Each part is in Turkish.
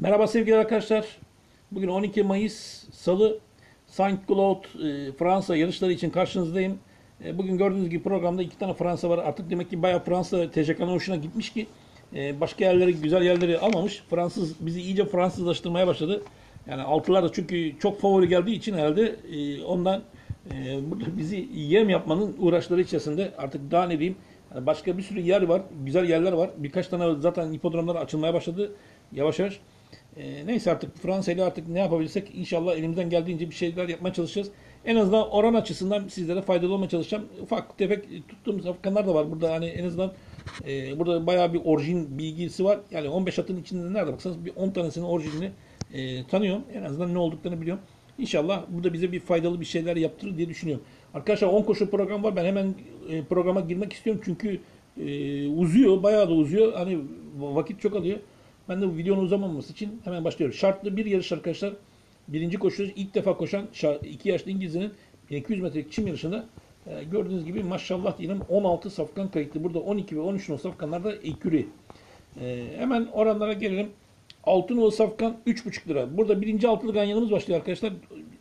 Merhaba sevgili arkadaşlar. Bugün 12 Mayıs Salı, Saint-Cloud Fransa yarışları için karşınızdayım. Bugün gördüğünüz gibi programda iki tane Fransa var. Artık demek ki bayağı Fransa TCK'nın hoşuna gitmiş ki başka yerleri, güzel yerleri almamış. Fransız bizi iyice Fransızlaştırmaya başladı. Yani altılar da çünkü çok favori geldiği için herhalde ondan burada bizi yem yapmanın uğraşları içerisinde artık daha ne diyeyim. Yani başka bir sürü yer var, güzel yerler var. Birkaç tane zaten hipodromlar açılmaya başladı yavaş yavaş. Neyse artık Fransa ile artık ne yapabilsek inşallah elimizden geldiğince bir şeyler yapmaya çalışacağız. En azından oran açısından sizlere faydalı olmaya çalışacağım. Ufak tefek tuttuğumuz safkanlar da var. Burada hani en azından burada bayağı bir orijin bilgisi var. Yani 15 atın içinde nerede baksanız bir 10 tanesinin orijinini tanıyorum. En azından ne olduklarını biliyorum. İnşallah bu da bize bir faydalı bir şeyler yaptırır diye düşünüyorum. Arkadaşlar 10 koşu program var. Ben hemen programa girmek istiyorum çünkü uzuyor. Bayağı da uzuyor. Hani vakit çok alıyor. Ben de bu videonun uzamaması için hemen başlıyorum. Şartlı bir yarış arkadaşlar. Birinci koşu ilk defa koşan 2 yaşlı İngiliz'in 1200 metrelik çim yarışında gördüğünüz gibi maşallah diyelim 16 safkan kayıtlı. Burada 12 ve 13 nolu safkanlarda eküri. Hemen oranlara gelelim. 6 nolu safkan 3,5 lira. Burada birinci altılı ganyanımız başlıyor arkadaşlar.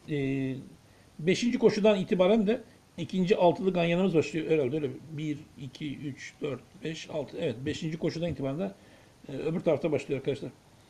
5. koşudan itibaren de ikinci altılı ganyanımız başlıyor. Herhalde öyle 1, 2, 3, 4, 5, 6. Evet 5. koşudan itibaren de öbür tarafta başlıyor arkadaşlar.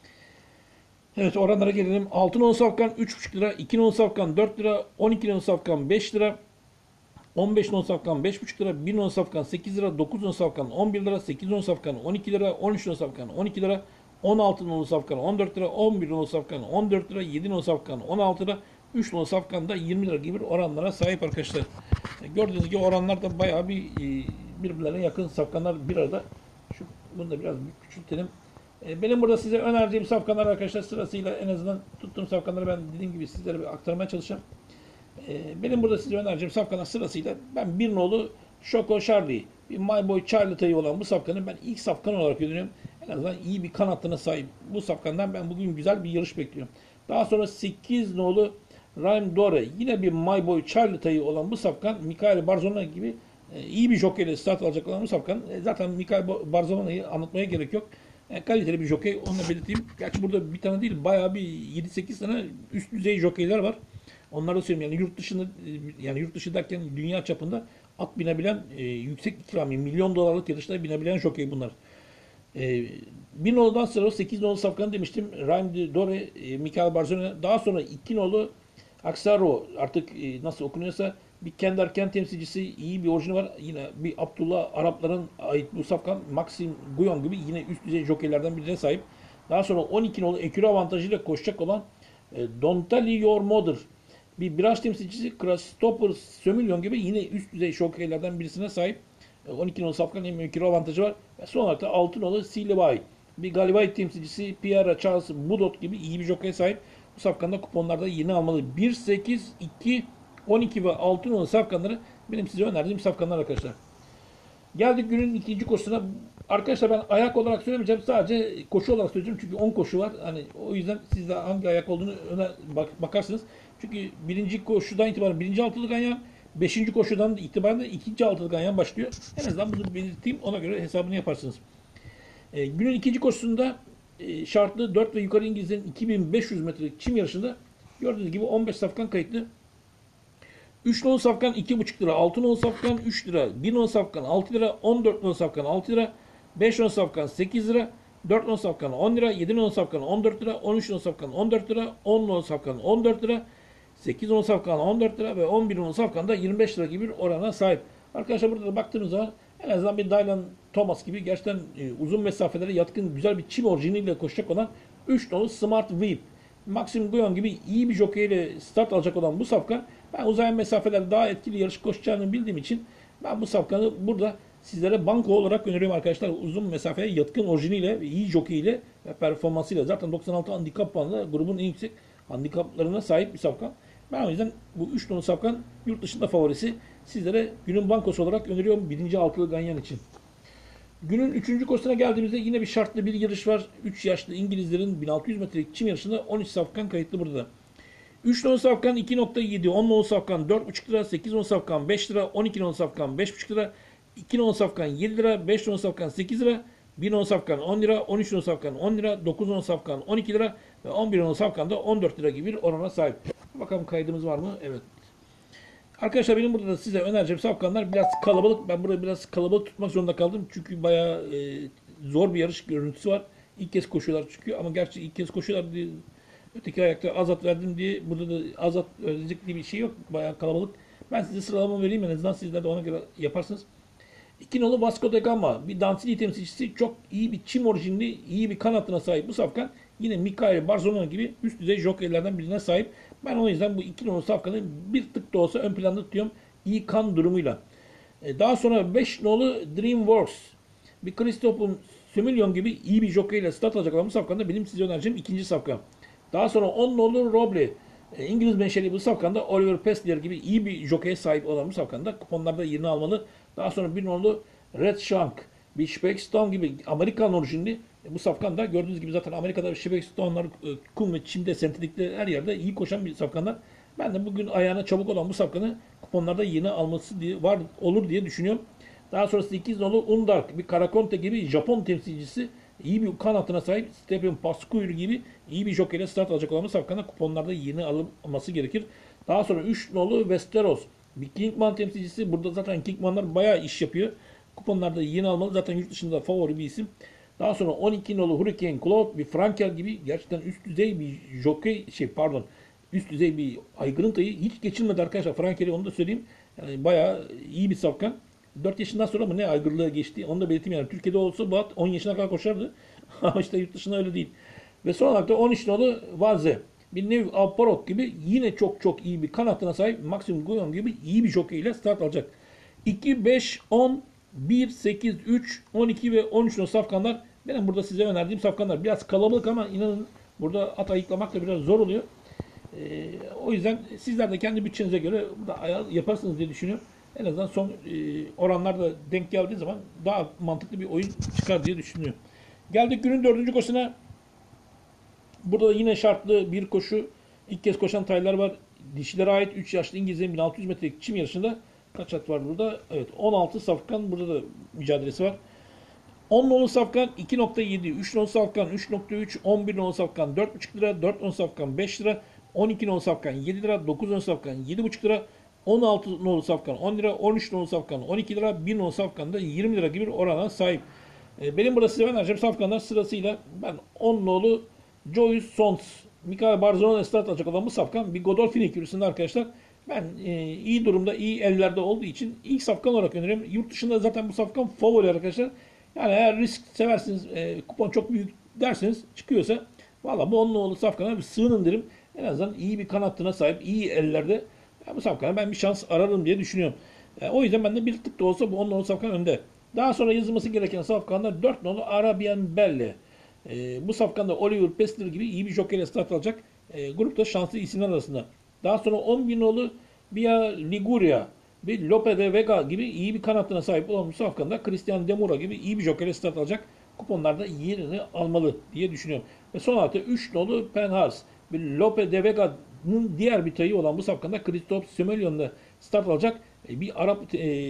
Evet oranlara gelelim. 6 non safkan 3,5 lira, 2 non safkan 4 lira, 12 non safkan 5 lira, 15 non safkan 5,5 lira, 1 non safkan 8 lira, 9 non safkan 11 lira, 8 non safkan 12 lira, 13 non safkan 12 lira, 16 non safkan 14 lira, 11 non safkan 14 lira, 7 non safkan 16 lira, 3 non safkan da 20 lira gibi oranlara sahip arkadaşlar. Gördüğünüz gibi oranlar da bayağı bir birbirlerine yakın safkanlar bir arada. Bunu da biraz küçültelim. Benim burada size önerdiğim safkanlar arkadaşlar sırasıyla en azından tuttuğum safkanları ben dediğim gibi sizlere bir aktarmaya çalışacağım. Benim burada size önereceğim safkanlar sırasıyla ben bir nolu Choco Charlie, bir My Boy Charlie tayı olan bu safkanı ben ilk safkan olarak görüyorum. En azından iyi bir kanatına sahip bu safkandan ben bugün güzel bir yarış bekliyorum. Daha sonra 8 nolu Rhyme Dore, yine bir My Boy Charlie tayı olan bu safkan Mikael Barzona gibi iyi bir jokeyle start alacak olan bu safkan. Zaten Mikael Barzona'yı anlatmaya gerek yok. Kaliteli bir jokey, onu da belirteyim. Gerçi burada bir tane değil, bayağı bir 7-8 tane üst düzey jokeyler var. Onları da söyleyeyim. Yani yurt dışında, yani yurt dışı derken dünya çapında at binebilen, yüksek ikramiye, milyon dolarlık yarışlara binebilen jokey bunlar. 1 noludan sonra 8 nolu safkanı demiştim. Rhyme Dore, Mikael Barzona. Daha sonra 2 nolu Aksaro, artık nasıl okunuyorsa, bir kendi erken temsilcisi, iyi bir orijini var. Yine bir Abdullah Arapların ait bu safkan Maxim Guyon gibi yine üst düzey jokeylerden birine sahip. Daha sonra 12 nolu ekürü avantajıyla koşacak olan Dontali Your Mother, bir viraj temsilcisi Christopher Sömülyon gibi yine üst düzey jokeylerden birisine sahip. 12 nolu safkan hem ekürü avantajı var. Ve son olarak da 6 nolu Silivay, bir Galivay temsilcisi Pierre Charles Budot gibi iyi bir jokeye sahip. Bu safkanda kuponlarda yeni almalı. 1, 8, 2, 12 ve 6 numaralı safkanları benim size önerdiğim safkanlar arkadaşlar. Geldik günün ikinci koşusuna. Arkadaşlar ben ayak olarak söylemeyeceğim. Sadece koşu olarak söyleyeceğim. Çünkü 10 koşu var. Hani o yüzden siz de hangi ayak olduğunu bakarsınız. Çünkü birinci koşudan itibaren birinci altılı ganyan, 5. koşudan itibaren de ikinci altılı ganyan başlıyor. En azından bunu belirteyim. Ona göre hesabını yaparsınız. Günün ikinci koşusunda şartlı 4 ve yukarı İngilizlerin 2500 metrelik çim yarışında gördüğünüz gibi 15 safkan kayıtlı. 3 nolu safkan 2,5 lira, 6 nolu safkan 3 lira, 1 nolu safkan 6 lira, 14 nolu safkan 6 lira, 5 nolu safkan 8 lira, 4 nolu safkan 10 lira, 7 nolu safkan 14 lira, 13 nolu safkan 14 lira, 10 nolu safkan 14 lira, 8 nolu safkan 14 lira ve 11 nolu safkan da 25 lira gibi bir orana sahip. Arkadaşlar burada da baktığınız zaman en azından bir Dylan Thomas gibi gerçekten uzun mesafelere yatkın güzel bir çim orijiniyle koşacak olan 3 nolu Smart Whip, Maxim Guyon gibi iyi bir jokeyle start alacak olan bu safkan, ben uzayan mesafelerde daha etkili yarış koşacağını bildiğim için ben bu safkanı burada sizlere banko olarak öneriyorum arkadaşlar. Uzun mesafeye yatkın orijiniyle, iyi jokeyle ve performansıyla, zaten 96 handikap puanla grubun en yüksek handikaplarına sahip bir safkan. Ben o yüzden bu 3 nolu safkan yurt dışında favorisi, sizlere günün bankosu olarak öneriyorum birinci altılı ganyan için. Günün 3. koşusuna geldiğimizde yine bir şartlı bir yarış var. 3 yaşlı İngilizlerin 1600 metrelik çim yarışında 13 safkan kayıtlı burada. 3 nolu safkan 2,7, 10 nolu safkan 4,5 lira, 8 nolu safkan 5 lira, 12 nolu safkan 5,5 lira, 2 nolu safkan 7 lira, 5 nolu safkan 8 lira, 1 nolu safkan 10 lira, 13 nolu safkan 10 lira, 9 nolu safkan 12 lira ve 11 nolu safkan da 14 lira gibi bir orana sahip. Bakalım kaydımız var mı? Evet. Arkadaşlar benim burada da size önereceğim safkanlar biraz kalabalık. Ben burada biraz kalabalık tutmak zorunda kaldım. Çünkü bayağı zor bir yarış görüntüsü var. İlk kez koşuyorlar çıkıyor ama gerçi ilk kez koşuyorlar diye öteki ayakta azat verdim diye burada da azat verecek diye bir şey yok. Bayağı kalabalık. Ben size sıralama vereyim en azından sizler de ona göre yaparsınız. 2 nolu Vasco da Gama bir Dansili temsilcisi, çok iyi bir çim orijinli, iyi bir kanatına sahip bu safkan. Yine Mikael Barzona gibi üst düzey jokeylerden birine sahip. Ben o yüzden bu 2 nolu safkanı bir tık da olsa ön planda tutuyorum. İyi kan durumuyla. Daha sonra 5 nolu Dreamworks. Bir Christophe Semillon gibi iyi bir jokeyle start alacak olan bu safkanda benim size önereceğim ikinci safkan. Daha sonra 10 nolu Roble. İngiliz menşeli bu safkanda Oliver Peslier gibi iyi bir jokeye sahip olan bu safkanda kuponlarda yerini almalı. Daha sonra 1 nolu Red Shank. Bir Speckstone gibi Amerikan orijinli bu safkan da gördüğünüz gibi zaten Amerika'da Speckstone'lar kum ve çimde, sentetikte her yerde iyi koşan bir safkanlar. Ben de bugün ayağına çabuk olan bu safkanı kuponlarda yeni alması diye olur diye düşünüyorum. Daha sonra 8 nolu Undark bir Karakonte gibi Japon temsilcisi, iyi bir kanatına sahip Stephen Pascual gibi iyi bir jokeyle start alacak olan bu safkanı kuponlarda yeni alınması gerekir. Daha sonra 3 nolu Westeros bir Kingman temsilcisi. Burada zaten Kingmanlar bayağı iş yapıyor. Kuponlarda yeni almalı. Zaten yurt dışında favori bir isim. Daha sonra 12 nolu Hurricane Cloud bir Frankel gibi gerçekten üst düzey bir jockey üst düzey bir aygırıntıyı hiç geçilmedi arkadaşlar. Frankel'i onu da söyleyeyim. Yani bayağı iyi bir safkan. 4 yaşından sonra mı ne aygırlığa geçti onu da belirteyim yani. Türkiye'de olsa bu at 10 yaşına kadar koşardı. Ama işte yurt dışında öyle değil. Ve son olarak da 13 nolu Vaze. Bir Nev Alporok gibi yine çok iyi bir kanatına sahip Maxim Guyon gibi iyi bir jockey ile start alacak. 2, 5, 10, 1, 8, 3, 12 ve 13 nolu safkanlar benim burada size önerdiğim safkanlar. Biraz kalabalık ama inanın burada at ayıklamak da biraz zor oluyor. O yüzden sizler de kendi bütçenize göre burada yaparsınız diye düşünüyorum. En azından son oranlarda denk geldiği zaman daha mantıklı bir oyun çıkar diye düşünüyorum. Geldik günün 4. koşusuna. Burada da yine şartlı bir koşu. İlk kez koşan taylar var. Dişilere ait 3 yaşlı İngilizlerin 1600 metrelik çim yarışında kaç at var burada? Evet 16 safkan burada da mücadelesi var. 10 nolu safkan 2.7, 3 nolu safkan 3.3, 11 nolu safkan 4.5 lira, 4 nolu safkan 5 lira, 12 nolu safkan 7 lira, 9 nolu safkan 7.5 lira, 16 nolu safkan 10 lira, 13 nolu safkan 12 lira, 1 nolu safkan da 20 lira gibi bir orana sahip. Benim burada size önereceğim safkanlar sırasıyla ben 10 nolu Joyce Sons, Mikael Barzona start alacak olan bu safkan bir Godolphin ekürüsünde arkadaşlar. Ben iyi durumda, iyi ellerde olduğu için ilk safkan olarak öneriyorum. Yurt dışında zaten bu safkan favori arkadaşlar. Yani eğer risk seversiniz, kupon çok büyük derseniz çıkıyorsa valla bu 10 nolu safkana bir sığının derim. En azından iyi bir kanattına sahip, iyi ellerde. Yani bu safkana ben bir şans ararım diye düşünüyorum. O yüzden ben de bir tık da olsa bu 10 nolu safkan önde. Daha sonra yazılması gereken safkanlar 4 nolu Arabian Belle. Bu safkanda Oliver Pesler gibi iyi bir jokeyle start alacak. Grupta şanslı isimler arasında. Daha sonra 11 nolu Via Liguria ve Lope de Vega gibi iyi bir kanatına sahip olan bu safkanda Christian Demura gibi iyi bir jokeyle start alacak. Kuponlarda yerini almalı diye düşünüyorum. Ve son olarak da 3 nolu Penhars ve Lope de Vega'nın diğer bir tayı olan bu safkanda Christophe Semillon'da start alacak. Bir Arap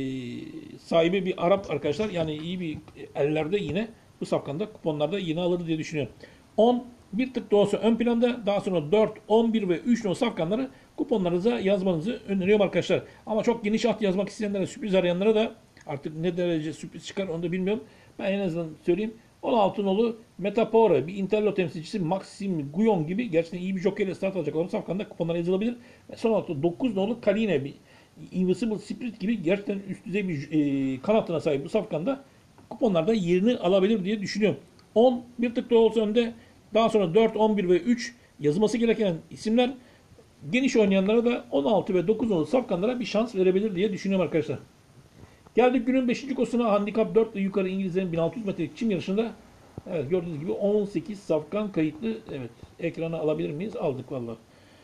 sahibi bir Arap arkadaşlar. Yani iyi bir ellerde yine bu safkanda kuponlarda yine alır diye düşünüyorum. 10 bir tık da olsa ön planda. Daha sonra 4, 11 ve 3 nolu safkanları kuponlarınıza yazmanızı öneriyorum arkadaşlar. Ama çok geniş at yazmak isteyenlere, sürpriz arayanlara da artık ne derece sürpriz çıkar onu da bilmiyorum. Ben en azından söyleyeyim. 16 nolu Metapora bir Interlo temsilcisi Maxim Guyon gibi gerçekten iyi bir jokeyle start alacak olan safkanda kuponlara yazılabilir. Ve son olarak 9 nolu Kaline bir Invisible Spirit gibi gerçekten üst düzey bir kanatına sahip bu safkanda kuponlarda yerini alabilir diye düşünüyorum. 10 bir tık da olsa önde. Daha sonra 4, 11 ve 3 yazılması gereken isimler. Geniş oynayanlara da 16 ve 9 nolu safkanlara bir şans verebilir diye düşünüyorum arkadaşlar. Geldik günün 5. koşusuna. Handikap 4 ile yukarı İngilizlerin 1600 metrelik çim yarışında. Evet gördüğünüz gibi 18 safkan kayıtlı. Evet ekrana alabilir miyiz? Aldık valla.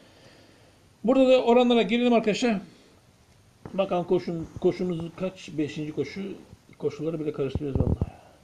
Burada da oranlara gelelim arkadaşlar. Bakalım koşumuz kaç? 5. koşu. Koşuları bile karıştırıyoruz valla.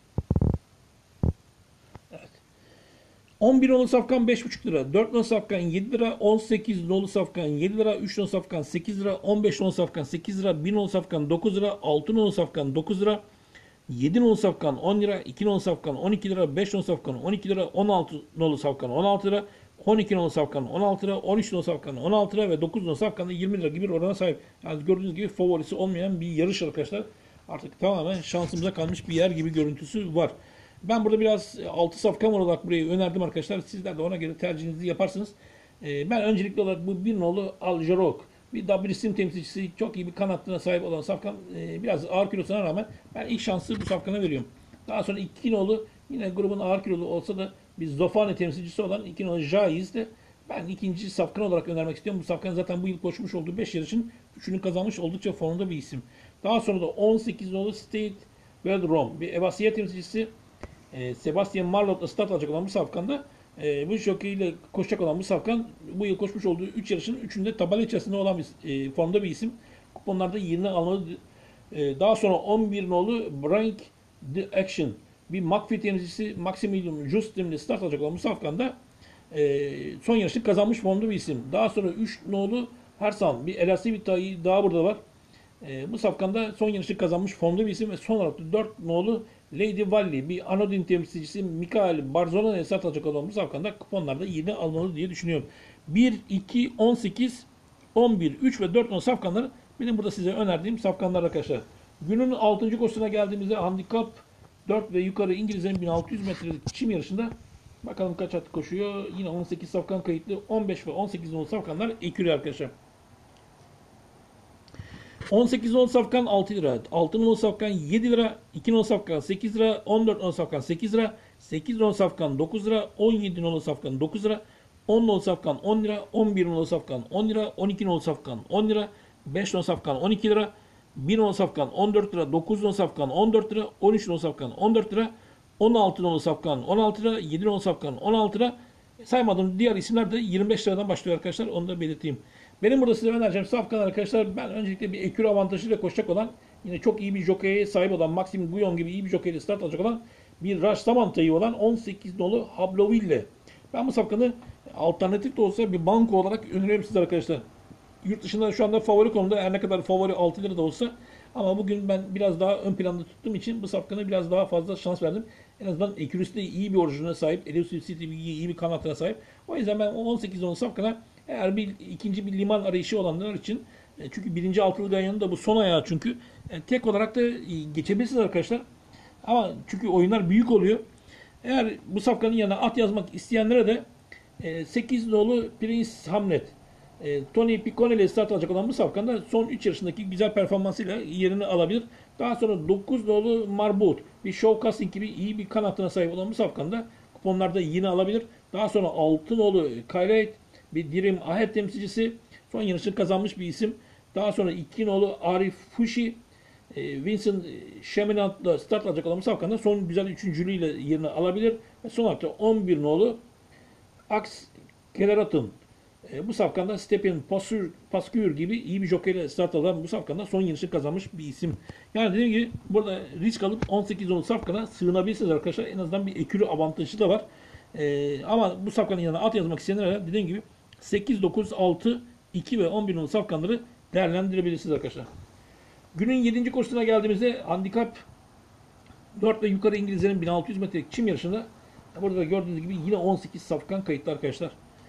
Evet. 11 nolu safkan 5.5 lira, 4 nolu safkan 7 lira, 18 nolu safkan 7 lira, 3 nolu safkan 8 lira, 15 nolu safkan 8 lira, 1 nolu safkan 9 lira, 6 nolu safkan 9 lira, 7 nolu safkan 10 lira, 2 nolu safkan 12 lira, 5 nolu safkan 12 lira, 16 nolu safkan 16 lira, 12 nolu safkan 16 lira, 13 nolu safkan 16 lira ve 9 nolu safkan da 20 lira gibi bir orana sahip. Yani gördüğünüz gibi favorisi olmayan bir yarış arkadaşlar. Artık tamamen şansımıza kalmış bir yer gibi görüntüsü var. Ben burada biraz 6 safkan olarak burayı önerdim arkadaşlar. Sizler de ona göre tercihinizi yaparsınız. Ben öncelikli olarak bu 1 nolu Aljarok, bir double isim temsilcisi, çok iyi bir kanatlığına sahip olan safkan, biraz ağır kilosuna rağmen ben ilk şansı bu safkana veriyorum. Daha sonra 2 nolu, yine grubun ağır kilolu olsa da bir Zofane temsilcisi olan 2 nolu Jaiz de ben ikinci safkan olarak önermek istiyorum. Bu safkan zaten bu yıl koşmuş olduğu 5 yarışın 3'ünü kazanmış, oldukça formda bir isim. Daha sonra da 18 nolu State World Rome, bir Evasiye temsilcisi Sebastian Marlot'la start alacak olan bu safkanda, bu jockey ile koşacak olan bu safkan bu yıl koşmuş olduğu 3 yarışın 3'ünde tabela içerisinde olan bir formda bir isim. Kuponlarda yerini almalı. Daha sonra 11 nolu Brank The Action, bir McPhee temsilcisi Maximilian Justin ile start alacak olan bu safkanda son yarışı kazanmış formda bir isim. Daha sonra 3 nolu Hersan, bir elastik bir tayı daha burada var. Bu safkanda son yarışı kazanmış formda bir isim ve son olarak 4 nolu Lady Valley, bir Anodin temsilcisi Mikael Barzona'ya start alacak olan bu safkanda kuponlarda yeni almalı diye düşünüyorum. 1, 2, 18, 11, 3 ve 4 nolu safkanları benim burada size önerdiğim safkanlar arkadaşlar. Günün 6. koşusuna geldiğimizde handikap 4 ve yukarı İngilizlerin 1600 metrelik çim yarışında bakalım kaç at koşuyor. Yine 18 safkan kayıtlı, 15 ve 18 nolu safkanlar ekürü arkadaşlar. 18 nolu safkan 6 lira, 6 nolu safkan 7 lira, 2 nolu safkan 8 lira, 14 nolu safkan 8 lira, 8 nolu safkan 9 lira, 17 nolu safkan 9 lira, 10 nolu safkan 10 lira, 11 nolu safkan 10 lira, 12 nolu safkan 10 lira, 5 nolu safkan 12 lira, 1 nolu safkan 14 lira, 9 nolu safkan 14 lira, 13 nolu safkan 14 lira, 16 nolu safkan 16 lira, 7 nolu safkan 16 lira. Saymadığım diğer isimler de 25 liradan başlıyor arkadaşlar. Onu da belirteyim. Benim burada size önereceğim safkan arkadaşlar, ben öncelikle bir ekürü avantajıyla koşacak olan, yine çok iyi bir jokeye sahip olan, Maxim Guyon gibi iyi bir jokeyle start alacak olan bir Raştaman tayı olan 18 nolu Habloville. Ben bu safkanı alternatif de olsa bir banko olarak öneriyorum size arkadaşlar. Yurt dışında şu anda favori konumda, her ne kadar favori 6 lira da olsa, ama bugün ben biraz daha ön planda tuttuğum için bu safkana biraz daha fazla şans verdim. En azından ekürüsü de iyi bir orijine sahip, elusivity iyi bir kanatına sahip. O yüzden ben 18 nolu safkana, eğer ikinci bir liman arayışı olanlar için, çünkü birinci altılı ganyanın da bu son ayağı, çünkü tek olarak da geçebilirsiniz arkadaşlar. Ama çünkü oyunlar büyük oluyor. Eğer bu safkanın yanına at yazmak isteyenlere de 8 nolu Prince Hamlet, Tony Piccone ile start alacak olan bu safkanda son 3 yarışındaki güzel performansıyla yerini alabilir. Daha sonra 9 nolu Marbut, bir Show Casting gibi iyi bir kanatına sahip olan bu safkanda kuponlarda yine alabilir. Daha sonra 6 nolu Kayrait, bir Dirim Ahet temsilcisi, son yarışı kazanmış bir isim. Daha sonra 2 nolu Arif Fushi, Vincent Cheminant'la start alacak olan bu safkanda son güzel üçüncülüğüyle yerini alabilir. Ve son olarak da 11 nolu Ax Kellerat'ın, bu safkanda Stephen Pascur gibi iyi bir jokeyle start alan bu safkanda son yarışı kazanmış bir isim. Yani dediğim gibi burada risk alıp 18 nolu safkana sığınabilirsiniz arkadaşlar. En azından bir ekürü avantajı da var. Ama bu safkanın yanına at yazmak isteyenlere dediğim gibi 8, 9, 6, 2 ve 11 nolu safkanları değerlendirebilirsiniz arkadaşlar. Günün 7. koşusuna geldiğimizde handikap 4 ve yukarı İngilizlerin 1600 metrelik çim yarışında burada da gördüğünüz gibi yine 18 safkan kayıtlı arkadaşlar.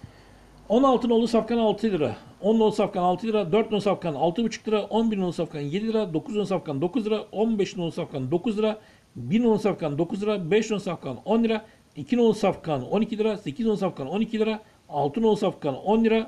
16 nolu safkan 6 lira, 10 nolu safkan 6 lira, 4 nolu safkan 6,5 lira, 11 nolu safkan 7 lira, 9 nolu safkan 9 lira, 15 nolu safkan 9 lira, 1 nolu safkan 9 lira, 5 nolu safkan 10 lira, 2 nolu safkan 12 lira, 8 nolu safkan 12 lira, 6 nolu safkan 10 lira,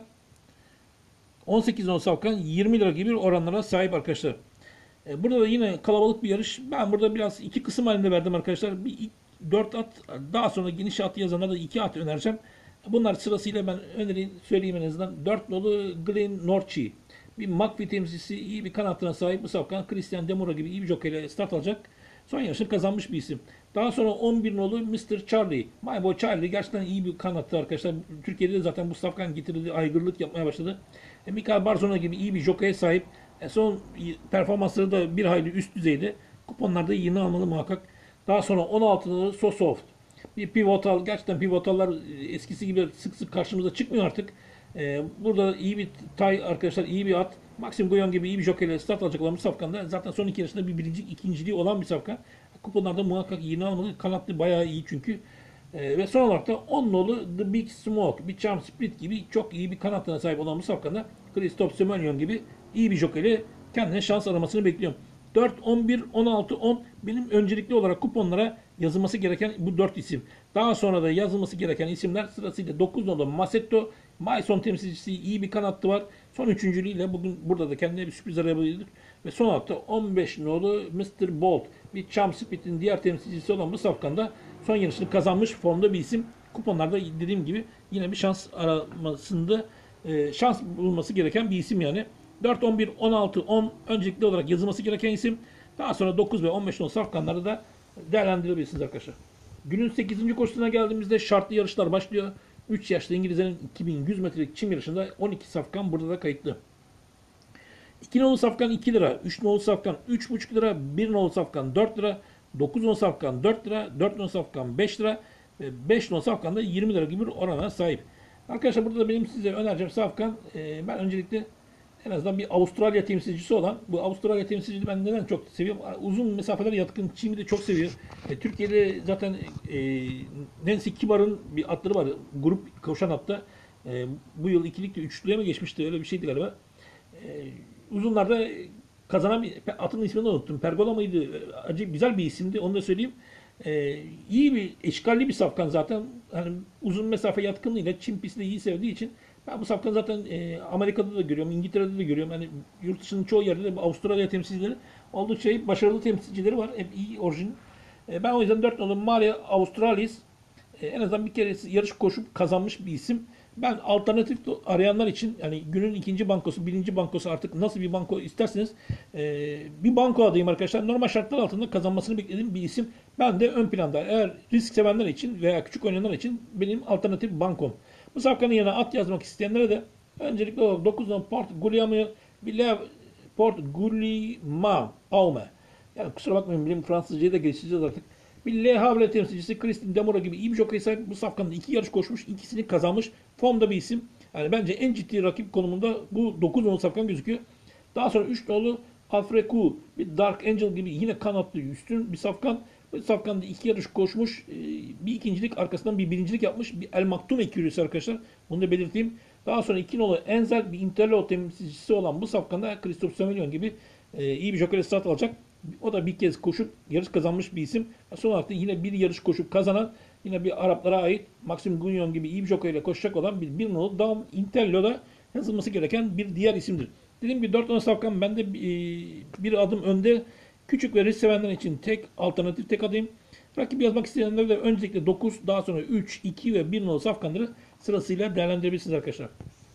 18 nolu safkan 20 lira gibi oranlara sahip arkadaşlar. Burada da yine kalabalık bir yarış. Ben burada biraz iki kısım halinde verdim arkadaşlar. Bir 4 at, daha sonra geniş at yazanlara da 2 at önereceğim. Bunlar sırasıyla ben söyleyeyim en azından. 4 nolu Glen Norchi, bir McPhee temsilcisi, iyi bir kanatına sahip bu safkan. Christian Demora gibi iyi bir jokeyle start alacak. Son yarışını kazanmış bir isim. Daha sonra 11 nolu Mr. Charlie. My Boy Charlie gerçekten iyi bir kanattı arkadaşlar. Türkiye'de de zaten bu safkan getirildi, aygırlık yapmaya başladı. Mikael Barzona gibi iyi bir jokeye sahip. Son performansları da bir hayli üst düzeyde. Kuponlarda yeni almalı muhakkak. Daha sonra 16 nolu So Soft, bir pivotal, gerçekten pivotallar eskisi gibi sık sık karşımıza çıkmıyor artık. Burada iyi bir tay arkadaşlar, iyi bir at. Maxim Guyon gibi iyi bir jokeyle start alacak olan bir safkanda zaten son iki yarışında bir birinci, ikinciliği olan bir safkan. Kuponlarda muhakkak yeni almalı. Kanatlı bayağı iyi çünkü. Ve son olarak da 10 nolu The Big Smoke, bir Charm Split gibi çok iyi bir kanatlarına sahip olan bu safkanda Christophe Semenya gibi iyi bir jokeyle kendine şans aramasını bekliyorum. 4, 11, 16, 10 benim öncelikli olarak kuponlara yazılması gereken bu 4 isim. Daha sonra da yazılması gereken isimler sırasıyla 9 nolu Masetto, Mason temsilcisi iyi bir kanattı var. Son üçüncülüğüyle bugün burada da kendine bir sürpriz arayabilirdik. Ve son olarak da 15 nolu Mr. Bolt, bir Charm Split'in diğer temsilcisi olan bu safkanda son yarışını kazanmış formda bir isim. Kuponlarda dediğim gibi yine bir şans aramasında şans bulması gereken bir isim yani. 4, 11, 16, 10 öncelikli olarak yazılması gereken isim. Daha sonra 9 ve 15 nolu safkanları da değerlendirebilirsiniz arkadaşlar. Günün 8. koşusuna geldiğimizde şartlı yarışlar başlıyor. 3 yaşlı İngilizlerin 2100 metrelik çim yarışında 12 safkan burada da kayıtlı. 2 nolu safkan 2 lira, 3 nolu safkan 3,5 lira, 1 nolu safkan 4 lira, 9 nolu safkan 4 lira, 4 nolu safkan 5 lira ve 5 nolu safkan da 20 lira gibi bir orana sahip. Arkadaşlar burada da benim size önereceğim safkan, ben öncelikle en azından bir Avustralya temsilcisi olan, bu Avustralya temsilcisi ben neden çok seviyorum? Uzun mesafelere yatkın çimi de çok seviyor. Türkiye'de zaten Nancy Kibar'ın bir atları var. Grup koşan atta. Bu yıl ikilikte üçlüye mi geçmişti? Öyle bir şeydi galiba. Uzunlarda kazanan bir atın ismini unuttum. Pergola mıydı? Acayip güzel bir isimdi. Onu da söyleyeyim. İyi bir, eşkalli bir safkan zaten. Hani uzun mesafe yatkınlığıyla çim pistini iyi sevdiği için ben bu safkanı zaten Amerika'da da görüyorum, İngiltere'de de görüyorum. Yani yurt dışının çoğu yerde de Avustralya temsilcileri oldukça başarılı temsilcileri var. Hep iyi orijin. Ben o yüzden 4 nolu Maria Australis en azından bir kere yarış koşup kazanmış bir isim. Ben alternatif arayanlar için yani günün ikinci bankosu, birinci bankosu artık nasıl bir banko isterseniz bir banko adayım arkadaşlar. Normal şartlar altında kazanmasını beklediğim bir isim. Ben de ön planda. Eğer risk sevenler için veya küçük oynayanlar için benim alternatif bankom. Bu safkanın yanına at yazmak isteyenlere de öncelikle olarak 9'dan Port Guillaume Villeneuve Port Guillaume Aume. Yani kusura bakmayın benim Fransızcayı da geçeceğiz artık. Bir Le Havre temsilcisi Christine Demora gibi iyi bir jockey sahip. Bu safkanın 2 yarış koşmuş, ikisini kazanmış. Formda bir isim. Yani bence en ciddi rakip konumunda bu 9 nolu safkan gözüküyor. Daha sonra 3 nolu Alfreku, bir Dark Angel gibi yine kanatlı üstün bir safkan. Bu safkan da 2 yarış koşmuş. Bir ikincilik arkasından bir birincilik yapmış. Bir El Maktoum ekürüsü arkadaşlar. Bunu da belirteyim. Daha sonra 2 nolu Enzel, bir Interlo temsilcisi olan bu safkanda Christophe Semenya gibi iyi bir jockey start alacak. O da bir kez koşup yarış kazanmış bir isim. Son olarak da yine bir yarış koşup kazanan, yine bir Araplara ait Maxim Gouillon gibi iyi bir jockey ile koşacak olan bir nolu Dam Interlo'da yazılması gereken bir diğer isimdir. Dediğim gibi 4 nolu safkan bende bir adım önde. Küçük ve risk sevenler için tek alternatif tek adayım. Rakip yazmak isteyenler de öncelikle 9, daha sonra 3, 2 ve 1 nolu safkanları sırasıyla değerlendirebilirsiniz arkadaşlar.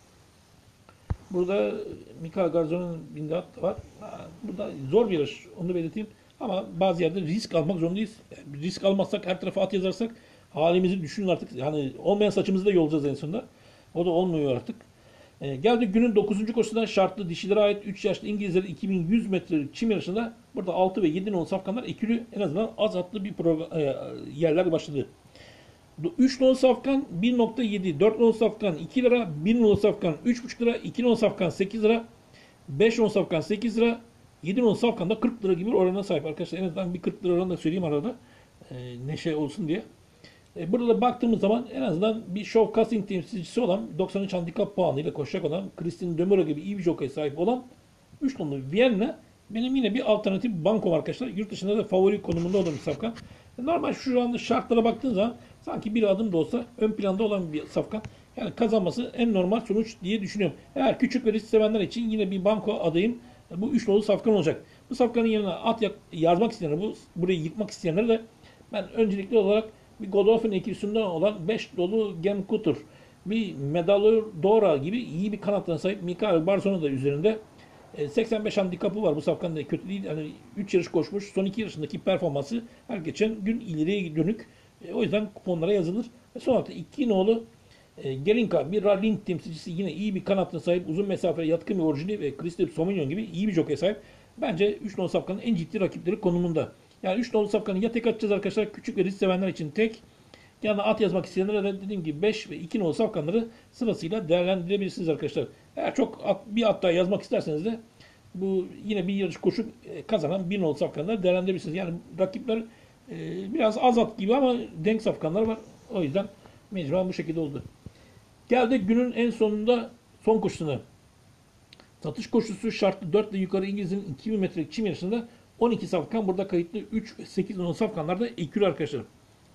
Burada Mikael Garzon'un binde at da var. Burada zor bir yarış, onu da belirteyim. Ama bazı yerde risk almak zorundayız. Yani risk almazsak, her tarafa at yazarsak halimizi düşünün artık. Yani olmayan saçımızı da yolacağız en sonunda. O da olmuyor artık. Geldik günün 9. koşusuna, şartlı dişilere ait 3 yaşlı İngilizlerin 2100 metrelik çim yarışında burada 6 ve 7 nolu safkanlar ekülü, en azından az atlı bir yerler başladı. 3 nolu safkan 1,7, 4 nolu safkan 2 lira, 1 nolu safkan 3,5 lira, 2 nolu safkan 8 lira, 5 nolu safkan 8 lira, 7 nolu safkan da 40 lira gibi bir orana sahip arkadaşlar. En azından bir 40 lira oranı da söyleyeyim arada. Neşe olsun diye. Burada da baktığımız zaman en azından bir show casting temsilcisi olan 93 handikap puanıyla koşacak olan Christine Demura gibi iyi bir jockey sahip olan 3 nolu Vienna benim yine bir alternatif bankom arkadaşlar. Yurt dışında da favori konumunda olan bir safkan. Normal şu anda şartlara baktığınız zaman sanki bir adım da olsa ön planda olan bir safkan. Yani kazanması en normal sonuç diye düşünüyorum. Eğer küçük ve risk sevenler için yine bir banko adayım. Bu 3 nolu safkan olacak. Bu safkanın yerine at yazmak isteyenler, burayı yıkmak isteyenler de ben öncelikli olarak bir Godolphin ekürüsünden olan 5 dolu Gem Kutur, bir Medalur Dora gibi iyi bir kanatlarına sahip Mikael Barzona da üzerinde. 85 handikapı var bu safkanın da kötü değil. Yani 3 yarış koşmuş. Son 2 yarışındaki performansı her geçen gün ileriye dönük. O yüzden kuponlara yazılır. Ve son olarak 2 nolu Gelinka, bir rallying temsilcisi, yine iyi bir kanatına sahip, uzun mesafeye yatkın bir orijini ve Christophe Somignon gibi iyi bir jockey'e sahip. Bence 3 nolu safkanın en ciddi rakipleri konumunda. Yani 3 nolu safkanı ya tek atacağız arkadaşlar, küçük ve risk sevenler için tek. Yani at yazmak isteyenlere de dediğim gibi 5 ve 2 nolu safkanları sırasıyla değerlendirebilirsiniz arkadaşlar. Eğer çok bir at daha yazmak isterseniz de Bu yine bir yarış koşu kazanan bir nolu safkanları değerlendirebilirsiniz. Yani rakipler biraz az at gibi ama denk safkanlar var. O yüzden mecburen bu şekilde oldu. Geldik günün en sonunda son koşusuna. Satış koşusu şartlı 4 ile yukarı İngiliz'in 2000 metrelik çim yarışında 12 safkan burada kayıtlı. 3 8 10 safkanlarda ekürü arkadaşlar.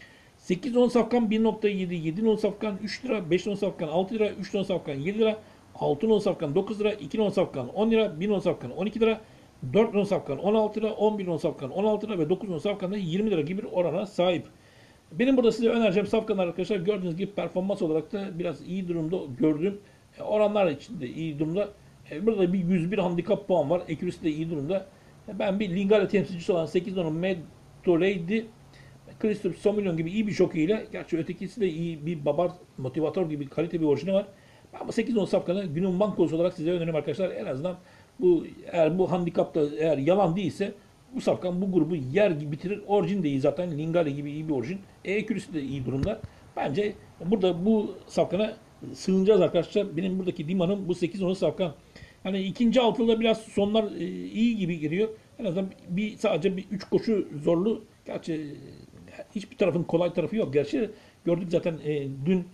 8-10 safkan 1.7, 7-10 safkan 3 lira, 5-10 safkan 6 lira, 3-10 safkan 7 lira, 6-10 safkan 9 lira, 2-10 safkan 10 lira, 1-10 safkan 12 lira, 4-10 safkan 16 lira, 11-10 safkan 16 lira ve 9-10 safkan da 20 lira gibi bir orana sahip. Benim burada size önereceğim safkanlar arkadaşlar gördüğünüz gibi performans olarak da biraz iyi durumda gördüğüm oranlar için de iyi durumda. Burada bir 101 handikap puan var. Accuracy de iyi durumda. Ben bir Lingala temsilcisi olan 8 numaralı Medolady Christophe Sommelion gibi iyi bir jockey ile, gerçi ötekisi de iyi bir babar motivatör gibi kalite bir orijini var. Ben bu 8-10 safkanı günün bankosu olarak size öneririm arkadaşlar. En azından bu eğer bu handikapta eğer yalan değilse bu safkan bu grubu yer gibi bitirir. Orijin de iyi zaten. Lingale gibi iyi bir orijin. Accuracy de iyi durumda. Bence burada bu safkana sığınacağız arkadaşlar. Benim buradaki Dima'nın bu 8-10 safkan. Yani ikinci altıda biraz sonlar iyi gibi geliyor. En azından sadece bir 3 koşu zorlu. Gerçi hiçbir tarafın kolay tarafı yok. Gerçi gördük zaten dün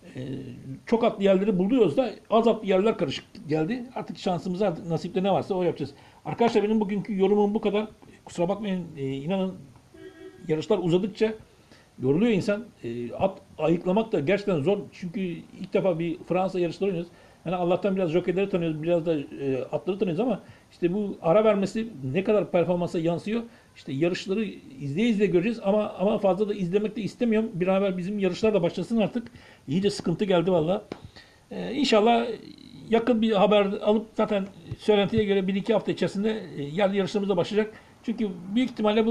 çok atlı yerleri buluyoruz da az atlı yerler karışık geldi. Artık şansımıza nasipte ne varsa o yapacağız. Arkadaşlar benim bugünkü yorumum bu kadar. Kusura bakmayın, inanın yarışlar uzadıkça yoruluyor insan. At ayıklamak da gerçekten zor. Çünkü ilk defa bir Fransa yarışları oynuyoruz. Yani Allah'tan biraz jockeyleri tanıyoruz, biraz da atları tanıyoruz ama işte bu ara vermesi ne kadar performansa yansıyor. İşte yarışları izleye göreceğiz ama fazla da izlemek de istemiyorum. Bir an evvel bizim yarışlar da başlasın artık. İyice sıkıntı geldi valla. İnşallah yakın bir haber alıp zaten söylentiye göre 1-2 hafta içerisinde yerli yarışlarımız da başlayacak. Çünkü büyük ihtimalle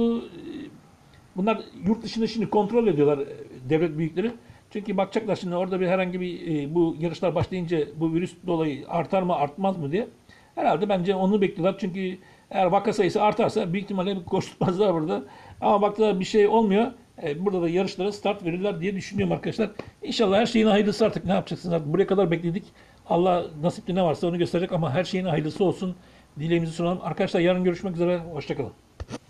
bunlar yurt dışında şimdi kontrol ediyorlar devlet büyükleri. Çünkü bakacaklar şimdi orada bir herhangi bir bu yarışlar başlayınca bu virüs dolayı artar mı artmaz mı diye. Herhalde bence onu bekliyorlar. Çünkü eğer vaka sayısı artarsa büyük ihtimalle bir koşturmazlar burada. Ama baktılar bir şey olmuyor. Burada da yarışlara start verirler diye düşünüyorum arkadaşlar. İnşallah her şeyin hayırlısı, artık ne yapacaksınız artık. Buraya kadar bekledik. Allah nasipli ne varsa onu gösterecek ama her şeyin hayırlısı olsun. Dileğimizi sunalım. Arkadaşlar yarın görüşmek üzere. Hoşçakalın.